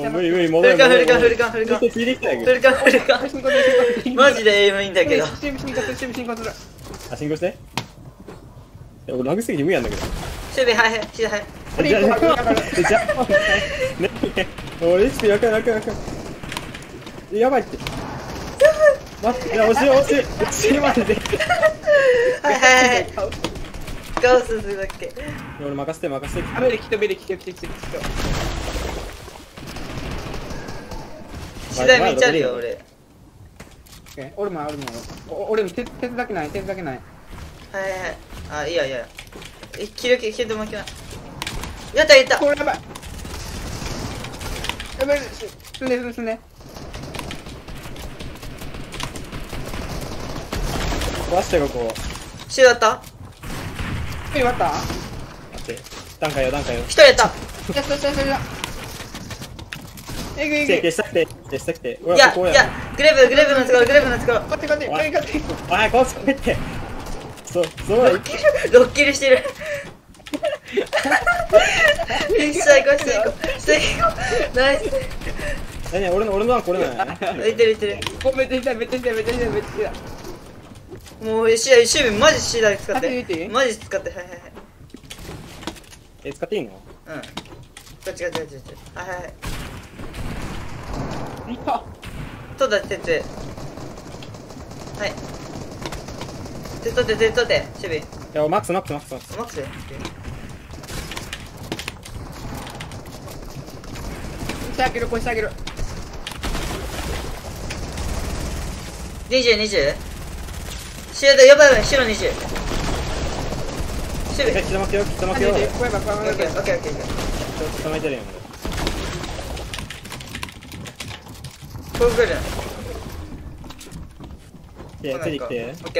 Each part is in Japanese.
無理無理、 フ戻る。 ルカンフルカンフルカンフルカン聞いてきたやフルカンフルカンマジでエイムいいんだけど。 あ、進行して。俺ラグすぎて無理なんだけど。 守備はいはい守備はい。 じゃあ、俺 HP やかん。やばいって。待って、いや、惜しいマジで。 はいはいガウスするだけ。 俺任せて。 次第めっちゃあるよ俺。 俺も手だけない。 はいはいはい。あ、いいや。切るでもいけない。やったこれやばい。進んで。 壊してここ。 シューだった終わった待って。段階よ。 一人やった。 やったえぐい消したくて。 いやグレーブのところこっちあ、こうすって。そう。 6キルしてる。最高ナイス。 何俺の段これない。 浮いてる。 めっちゃ痛いもう守備マジ次第使っ入れていいてマジ使って。はい使っていいの？ こっちはいいた取ってはい手取って守備いや、マックス。 マックスでしてあげる 20シュートやばい白20守備刻まけよ。 オッケー刻まいてるよ。 これ来るついてきて。 オッケ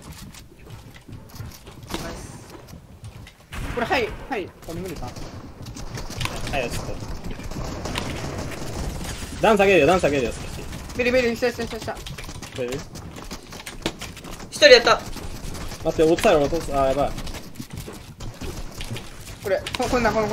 これはいこれ無理かはい、ちょっと。段下げるよ、少し。 ベリしたこれー一人やった待って、落とす。あ、やばい。 これこんな一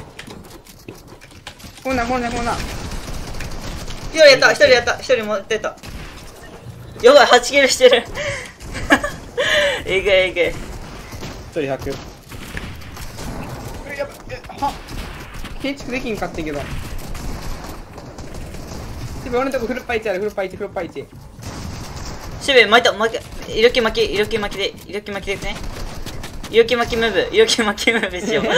人持ってたやばい8キルしてるえぐい 1人100。 やばは建築できんかってんけど俺のとこフルパイチ守備巻いた色気巻きでいくね色気巻きムーブしよう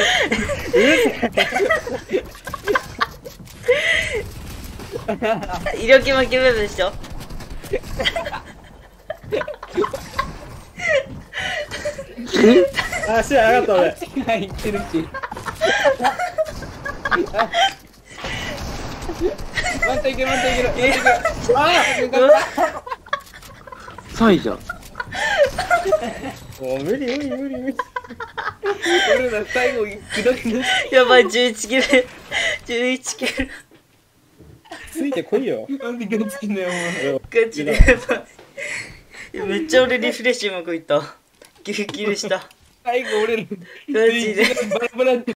色気巻きムーブでしょあ、試合上がった俺。 入ってるし待っていけるあサイじゃん。 もう無理。 俺ら最後グドグドやばい11キルついてこいよ。 なんでガチんだよガチでめっちゃ俺リフレッシュうまくいった9キルした最後俺らマジでバラバラって